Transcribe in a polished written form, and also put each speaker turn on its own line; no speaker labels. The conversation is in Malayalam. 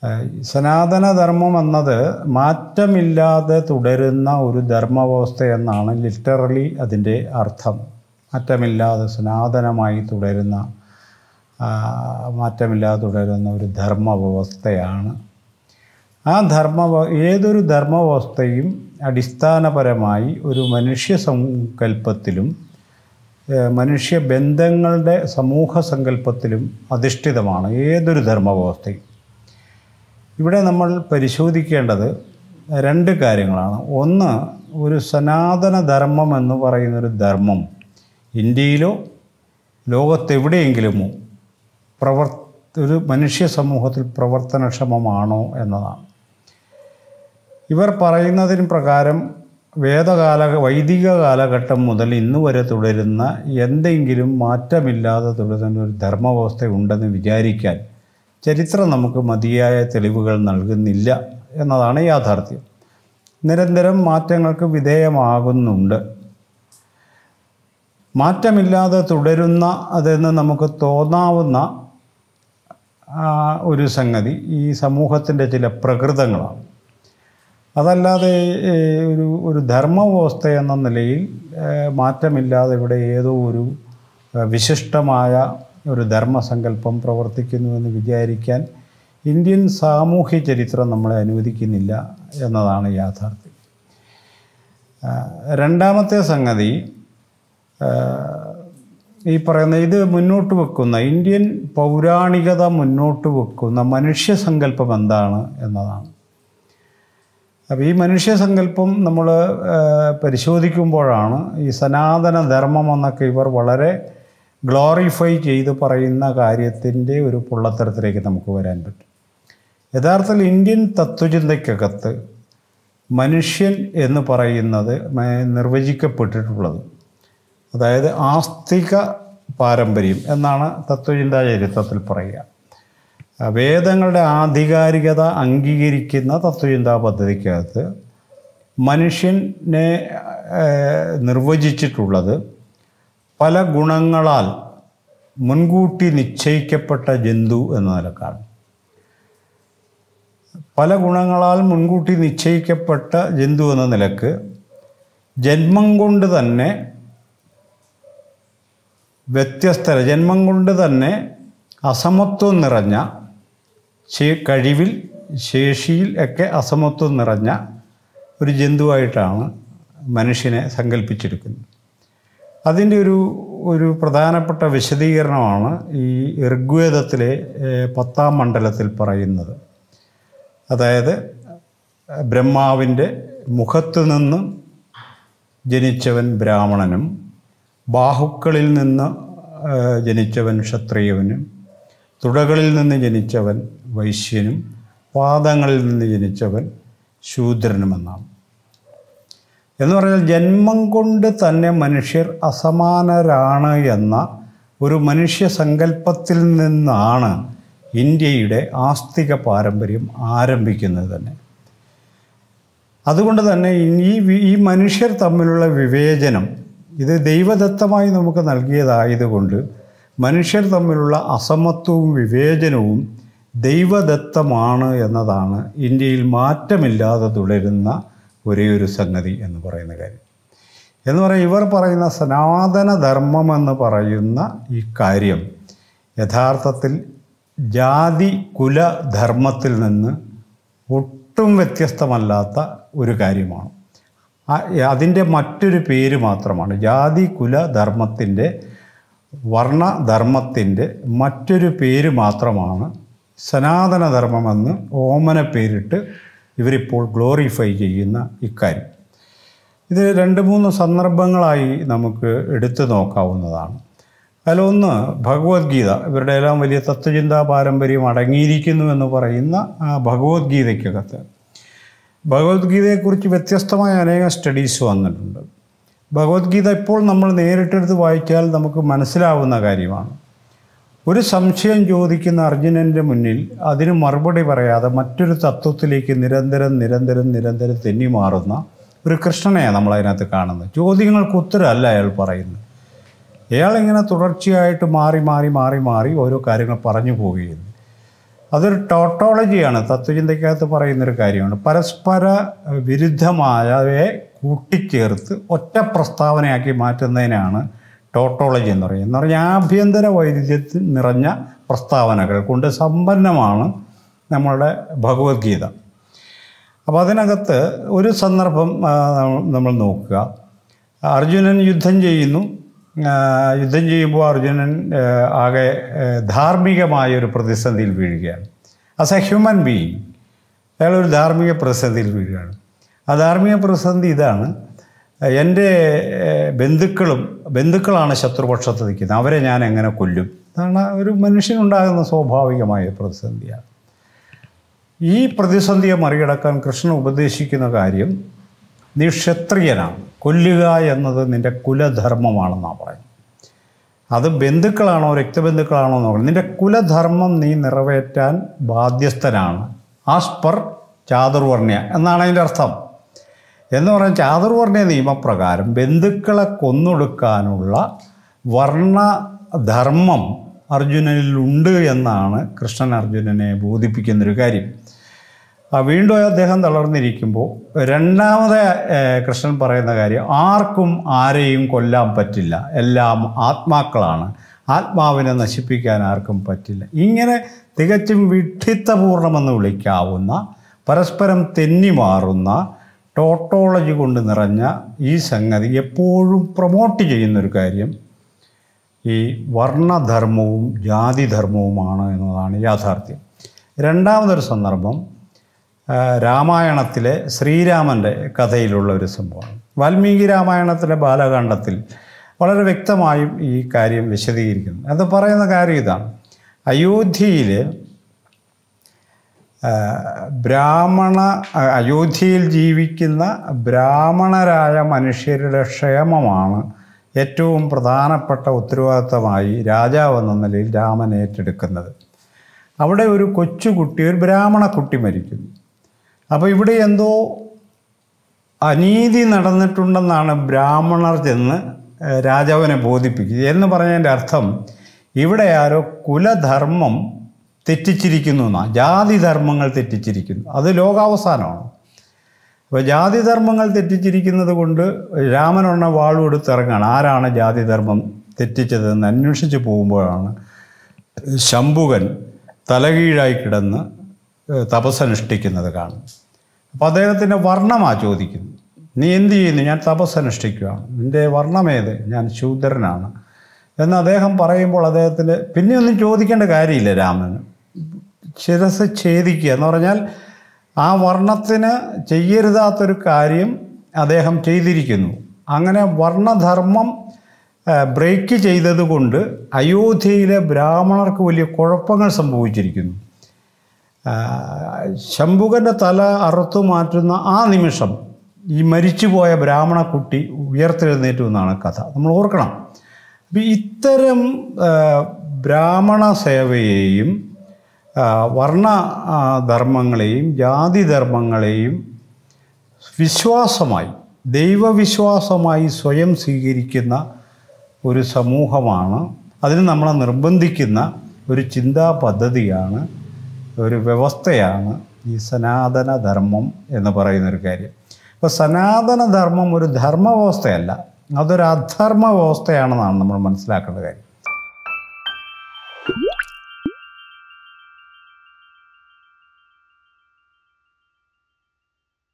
സനാതനധർമ്മം എന്നത് മാറ്റമില്ലാതെ തുടരുന്ന ഒരു ധർമ്മവ്യവസ്ഥ എന്നാണ് ലിറ്ററലി അതിൻ്റെ അർത്ഥം. മാറ്റമില്ലാതെ സനാതനമായി തുടരുന്ന ഒരു ധർമ്മവ്യവസ്ഥയാണ്. ഏതൊരു ധർമ്മവ്യവസ്ഥയും അടിസ്ഥാനപരമായി ഒരു മനുഷ്യ സങ്കല്പത്തിലും മനുഷ്യബന്ധങ്ങളുടെ സമൂഹ സങ്കല്പത്തിലും അധിഷ്ഠിതമാണ് ഏതൊരു ധർമ്മവ്യവസ്ഥയും. ഇവിടെ നമ്മൾ പരിശോധിക്കേണ്ടത് രണ്ട് കാര്യങ്ങളാണ്. ഒന്ന്, ഒരു സനാതന ധർമ്മം എന്ന് പറയുന്നൊരു ധർമ്മം ഇന്ത്യയിലോ ലോകത്തെവിടെയെങ്കിലുമോ ഒരു മനുഷ്യ സമൂഹത്തിൽ പ്രവർത്തനക്ഷമമാണോ എന്നതാണ്. ഇവർ പറയുന്നതിന് പ്രകാരം വൈദിക കാലഘട്ടം മുതൽ ഇന്ന് വരെ തുടരുന്ന എന്തെങ്കിലും മാറ്റമില്ലാതെ തുടരുന്ന ഒരു ധർമ്മവ്യവസ്ഥ ഉണ്ടെന്ന് വിചാരിക്കാൻ ചരിത്രം നമുക്ക് മതിയായ തെളിവുകൾ നൽകുന്നില്ല എന്നതാണ് യാഥാർത്ഥ്യം. നിരന്തരം മാറ്റങ്ങൾക്ക് വിധേയമാകുന്നുണ്ട്. മാറ്റമില്ലാതെ തുടരുന്ന അതെന്ന് നമുക്ക് തോന്നാവുന്ന ഒരു സംഗതി ഈ സമൂഹത്തിൻ്റെ ചില പ്രകൃതങ്ങളാണ്. അതല്ലാതെ ഒരു ധർമ്മവ്യവസ്ഥ എന്ന നിലയിൽ മാറ്റമില്ലാതെ ഇവിടെ ഏതോ ഒരു വിശിഷ്ടമായ ഒരു ധർമ്മസങ്കല്പം പ്രവർത്തിക്കുന്നുവെന്ന് വിചാരിക്കാൻ ഇന്ത്യൻ സാമൂഹ്യ ചരിത്രം നമ്മളെ അനുവദിക്കുന്നില്ല എന്നതാണ് യാഥാർത്ഥ്യം. രണ്ടാമത്തെ സംഗതി, ഈ പറയുന്ന ഇത് മുന്നോട്ട് വെക്കുന്ന ഇന്ത്യൻ പൗരാണികത മുന്നോട്ട് വെക്കുന്ന മനുഷ്യസങ്കല്പം എന്താണ് എന്നതാണ്. അപ്പോൾ ഈ മനുഷ്യസങ്കല്പം നമ്മൾ പരിശോധിക്കുമ്പോഴാണ് ഈ സനാതന ധർമ്മം എന്നൊക്കെ ഇവർ വളരെ ഗ്ലോറിഫൈ ചെയ്ത് പറയുന്ന കാര്യത്തിൻ്റെ ഒരു പൊള്ളത്തരത്തിലേക്ക് നമുക്ക് വരാൻ പറ്റും. യഥാർത്ഥത്തിൽ ഇന്ത്യൻ തത്വചിന്തയ്ക്കകത്ത് മനുഷ്യൻ എന്ന് പറയുന്നത് നിർവചിക്കപ്പെട്ടിട്ടുള്ളത്, അതായത് ആസ്തിക പാരമ്പര്യം എന്നാണ് തത്വചിന്താ ചരിത്രത്തിൽ പറയുക. വേദങ്ങളുടെ ആധികാരികത അംഗീകരിക്കുന്ന തത്വചിന്താ പദ്ധതിക്കകത്ത് മനുഷ്യനെ നിർവചിച്ചിട്ടുള്ളത് പല ഗുണങ്ങളാൽ മുൻകൂട്ടി നിശ്ചയിക്കപ്പെട്ട ജന്തു എന്ന നിലക്കാണ്. പല ഗുണങ്ങളാൽ മുൻകൂട്ടി നിശ്ചയിക്കപ്പെട്ട ജന്തു എന്ന നിലക്ക് ജന്മം കൊണ്ട് തന്നെ അസമത്വം നിറഞ്ഞ കഴിവിൽ ശേഷിയിൽ ഒക്കെ അസമത്വം നിറഞ്ഞ ഒരു ജന്തുവായിട്ടാണ് മനുഷ്യനെ സങ്കല്പിച്ചെടുക്കുന്നത്. അതിൻ്റെ ഒരു പ്രധാനപ്പെട്ട വിശദീകരണമാണ് ഈ ഋഗ്വേദത്തിലെ 10-ാം മണ്ഡലത്തിൽ പറയുന്നത്. അതായത് ബ്രഹ്മാവിൻ്റെ മുഖത്ത് നിന്ന് ജനിച്ചവൻ ബ്രാഹ്മണനും, ബാഹുക്കളിൽ നിന്ന് ജനിച്ചവൻ ക്ഷത്രിയവനും, തുടകളിൽ നിന്ന് ജനിച്ചവൻ വൈശ്യനും, പാദങ്ങളിൽ നിന്ന് ജനിച്ചവൻ ശൂദ്രനുമെന്നാണ്. എന്ന് പറഞ്ഞാൽ ജന്മം കൊണ്ട് തന്നെ മനുഷ്യർ അസമാനരാണ് എന്ന ഒരു മനുഷ്യ സങ്കല്പത്തിൽ നിന്നാണ് ഇന്ത്യയുടെ ആസ്തിക പാരമ്പര്യം ആരംഭിക്കുന്നത് തന്നെ. അതുകൊണ്ട് തന്നെ ഈ മനുഷ്യർ തമ്മിലുള്ള വിവേചനം ഇത് ദൈവദത്തമായി നമുക്ക് നൽകിയതായതുകൊണ്ട് മനുഷ്യർ തമ്മിലുള്ള അസമത്വവും വിവേചനവും ദൈവദത്തമാണ് എന്നതാണ് ഇന്ത്യയിൽ മാറ്റമില്ലാതെ തുടരുന്ന ഒരേ ഒരു സംഗതി എന്ന് പറയുന്ന കാര്യം. ഇവർ പറയുന്ന സനാതനധർമ്മം എന്ന് പറയുന്ന ഈ കാര്യം യഥാർത്ഥത്തിൽ ജാതി കുലധർമ്മത്തിൽ നിന്ന് ഒട്ടും വ്യത്യസ്തമല്ലാത്ത ഒരു കാര്യമാണ്. അതിൻ്റെ മറ്റൊരു പേര് മാത്രമാണ്. ജാതി കുലധർമ്മത്തിൻ്റെ വർണ്ണധർമ്മത്തിൻ്റെ മറ്റൊരു പേര് മാത്രമാണ് സനാതനധർമ്മമെന്ന് ഓമന പേരിട്ട് ഇവരിപ്പോൾ ഗ്ലോറിഫൈ ചെയ്യുന്ന ഇക്കാര്യം. ഇത് 2-3 സന്ദർഭങ്ങളായി നമുക്ക് എടുത്തു നോക്കാവുന്നതാണ്. അതിലൊന്ന് ഭഗവത്ഗീത. ഇവരുടെ എല്ലാം വലിയ തത്വചിന്താ പാരമ്പര്യം അടങ്ങിയിരിക്കുന്നു എന്ന് പറയുന്ന ഭഗവത്ഗീതയ്ക്കകത്ത് ഭഗവത്ഗീതയെക്കുറിച്ച് വ്യത്യസ്തമായ അനേകം സ്റ്റഡീസ് വന്നിട്ടുണ്ട്. ഭഗവത്ഗീത ഇപ്പോൾ നമ്മൾ നേരിട്ടെടുത്ത് വായിച്ചാൽ നമുക്ക് മനസ്സിലാവുന്ന കാര്യമാണ്. ഒരു സംശയം ചോദിക്കുന്ന അർജുനൻ്റെ മുന്നിൽ അതിന് മറുപടി പറയാതെ മറ്റൊരു തത്വത്തിലേക്ക് നിരന്തരം തെന്നി മാറുന്ന ഒരു കൃഷ്ണനെയാണ് നമ്മളതിനകത്ത് കാണുന്നത്. ചോദ്യങ്ങൾക്ക് ഉത്തരമല്ല അയാൾ പറയുന്നത്. അയാളിങ്ങനെ തുടർച്ചയായിട്ട് മാറി ഓരോ കാര്യങ്ങൾ പറഞ്ഞു പോവുകയുന്നു. അതൊരു ടോട്ടോളജിയാണ്. തത്വചിന്തയ്ക്കകത്ത് പറയുന്നൊരു കാര്യമാണ്. പരസ്പര വിരുദ്ധമായവയെ കൂട്ടിച്ചേർത്ത് ഒറ്റ പ്രസ്താവനയാക്കി മാറ്റുന്നതിനാണ് ടോട്ടോളജി എന്ന് പറയുന്നത്. എന്ന് പറഞ്ഞാൽ ആഭ്യന്തര വൈരുദ്ധ്യത്തിൽ നിറഞ്ഞ പ്രസ്താവനകൾ കൊണ്ട് സമ്പന്നമാണ് നമ്മളുടെ ഭഗവത്ഗീത. അപ്പോൾ അതിനകത്ത് ഒരു സന്ദർഭം നമ്മൾ നോക്കുക. അർജുനൻ യുദ്ധം ചെയ്യുന്നു. യുദ്ധം ചെയ്യുമ്പോൾ അർജുനൻ ആകെ ധാർമ്മികമായൊരു പ്രതിസന്ധിയിൽ വീഴുകയാണ്. ആസ് എ ഹ്യൂമൻ ബീയിങ് അയാളൊരു ധാർമ്മിക പ്രതിസന്ധിയിൽ വീഴുകയാണ്. ആ ധാർമ്മിക പ്രതിസന്ധി ഇതാണ്: എൻ്റെ ബന്ധുക്കളാണ് ശത്രുപക്ഷത്ത് നിൽക്കുന്നത്, അവരെ ഞാൻ എങ്ങനെ കൊല്ലും? അതാണ് ഒരു മനുഷ്യനുണ്ടാകുന്ന സ്വാഭാവികമായ പ്രതിസന്ധിയാണ്. ഈ പ്രതിസന്ധിയെ മറികടക്കാൻ കൃഷ്ണൻ ഉപദേശിക്കുന്ന കാര്യം, നീ ക്ഷത്രിയനാണ്, കൊല്ലുക എന്നത് നിൻ്റെ കുലധർമ്മമാണെന്നാണ് പറയുന്നത്. അത് ബന്ധുക്കളാണോ രക്തബന്ധുക്കളാണോ നോക്കണം, നിൻ്റെ കുലധർമ്മം നീ നിറവേറ്റാൻ ബാധ്യസ്ഥനാണ്. ആസ് പെർ ചാതുർവർണ്ണ്യ എന്നാണ് അതിൻ്റെ അർത്ഥം. എന്ന് പറഞ്ഞാൽ ചാതുർവർണ്ണ്യ നിയമപ്രകാരം ബന്ധുക്കളെ കൊന്നൊടുക്കാനുള്ള വർണ്ണധർമ്മം അർജുനനിലുണ്ട് എന്നാണ് കൃഷ്ണൻ അർജുനനെ ബോധിപ്പിക്കുന്നൊരു കാര്യം. വീണ്ടും അദ്ദേഹം തളർന്നിരിക്കുമ്പോൾ രണ്ടാമത് കൃഷ്ണൻ പറയുന്ന കാര്യം, ആർക്കും ആരെയും കൊല്ലാൻ പറ്റില്ല, എല്ലാം ആത്മാക്കളാണ്, ആത്മാവിനെ നശിപ്പിക്കാൻ ആർക്കും പറ്റില്ല. ഇങ്ങനെ തികച്ചും വിഡ്ഢിത്തപൂർണമെന്ന് വിളിക്കാവുന്ന, പരസ്പരം തെന്നിമാറുന്ന ടോട്ടോളജി കൊണ്ട് നിറഞ്ഞ ഈ സംഗതി എപ്പോഴും പ്രൊമോട്ട് ചെയ്യുന്നൊരു കാര്യം ഈ വർണ്ണധർമ്മവും ജാതിധർമ്മവുമാണ് എന്നതാണ് യാഥാർത്ഥ്യം. രണ്ടാമതൊരു സന്ദർഭം രാമായണത്തിലെ ശ്രീരാമൻ്റെ കഥയിലുള്ള ഒരു സംഭവമാണ്. വാൽമീകി രാമായണത്തിലെ ബാലകാണ്ഡത്തിൽ വളരെ വ്യക്തമായും ഈ കാര്യം വിശദീകരിക്കുന്നു. അത് പറയുന്ന കാര്യം ഇതാണ്: അയോധ്യയിൽ അയോധ്യയിൽ ജീവിക്കുന്ന ബ്രാഹ്മണരായ മനുഷ്യരുടെ ക്ഷേമമാണ് ഏറ്റവും പ്രധാനപ്പെട്ട ഉത്തരവാദിത്തമായി രാജാവ് എന്ന നിലയിൽ രാമൻ ഏറ്റെടുക്കുന്നത്. അവിടെ ഒരു കൊച്ചുകുട്ടി, ഒരു ബ്രാഹ്മണ കുട്ടി മരിക്കുന്നു. അപ്പോൾ ഇവിടെ എന്തോ അനീതി നടന്നിട്ടുണ്ടെന്നാണ് ബ്രാഹ്മണർ ചെന്ന് രാജാവിനെ ബോധിപ്പിക്കുക. എന്ന് പറഞ്ഞതിൻ്റെ അർത്ഥം ഇവിടെ ആരോ കുലധർമ്മം തെറ്റിച്ചിരിക്കുന്നു എന്നാണ്, ജാതിധർമ്മങ്ങൾ തെറ്റിച്ചിരിക്കുന്നു. അത് ലോകാവസാനമാണ്. അപ്പോൾ ജാതിധർമ്മങ്ങൾ തെറ്റിച്ചിരിക്കുന്നത് കൊണ്ട് രാമനൊന്ന വാളും എടുത്തിറങ്ങാണ്. ആരാണ് ജാതിധർമ്മം തെറ്റിച്ചതെന്ന് അന്വേഷിച്ച് പോകുമ്പോഴാണ് ശംഭുകൻ തലകീഴായി കിടന്ന് തപസ്സനുഷ്ഠിക്കുന്നത് കാണും. അപ്പോൾ അദ്ദേഹത്തിൻ്റെ വർണ്ണമാണ് ചോദിക്കുന്നത്. നീ എന്ത് ചെയ്യുന്നു? ഞാൻ തപസ്സനുഷ്ഠിക്കുകയാണ്. നിൻ്റെ വർണ്ണമേത്? ഞാൻ ശൂദ്രനാണ് എന്ന് അദ്ദേഹം പറയുമ്പോൾ അദ്ദേഹത്തിന് പിന്നെ ഒന്നും ചോദിക്കേണ്ട കാര്യമില്ല. രാമന് ശിരസ് ഛേദിക്കുക എന്ന് പറഞ്ഞാൽ ആ വർണ്ണത്തിന് ചെയ്യരുതാത്തൊരു കാര്യം അദ്ദേഹം ചെയ്തിരിക്കുന്നു. അങ്ങനെ വർണ്ണധർമ്മം ബ്രേക്ക് ചെയ്തതുകൊണ്ട് അയോധ്യയിലെ ബ്രാഹ്മണർക്ക് വലിയ കുഴപ്പങ്ങൾ സംഭവിച്ചിരിക്കുന്നു. ശംഭുകൻ്റെ തല അറുത്തു മാറ്റുന്ന ആ നിമിഷം ഈ മരിച്ചുപോയ ബ്രാഹ്മണ കുട്ടി ഉയർത്തെഴുന്നേറ്റു എന്നാണ് കഥ. നമ്മൾ ഓർക്കണം. അപ്പം ഇത്തരം ബ്രാഹ്മണ സേവയെയും വർണ്ണധർമ്മങ്ങളെയും ജാതിധർമ്മങ്ങളെയും വിശ്വാസമായി, ദൈവവിശ്വാസമായി സ്വയം സ്വീകരിക്കുന്ന ഒരു സമൂഹമാണ്. അതിന് നമ്മളെ നിർബന്ധിക്കുന്ന ഒരു ചിന്താ പദ്ധതിയാണ്, ഒരു വ്യവസ്ഥയാണ് ഈ സനാതനധർമ്മം എന്ന് പറയുന്നൊരു കാര്യം. അപ്പോൾ സനാതനധർമ്മം ഒരു ധർമ്മവ്യവസ്ഥയല്ല, അതൊരു അധർമ്മ വ്യവസ്ഥയാണെന്നാണ് നമ്മൾ മനസ്സിലാക്കേണ്ട കാര്യം.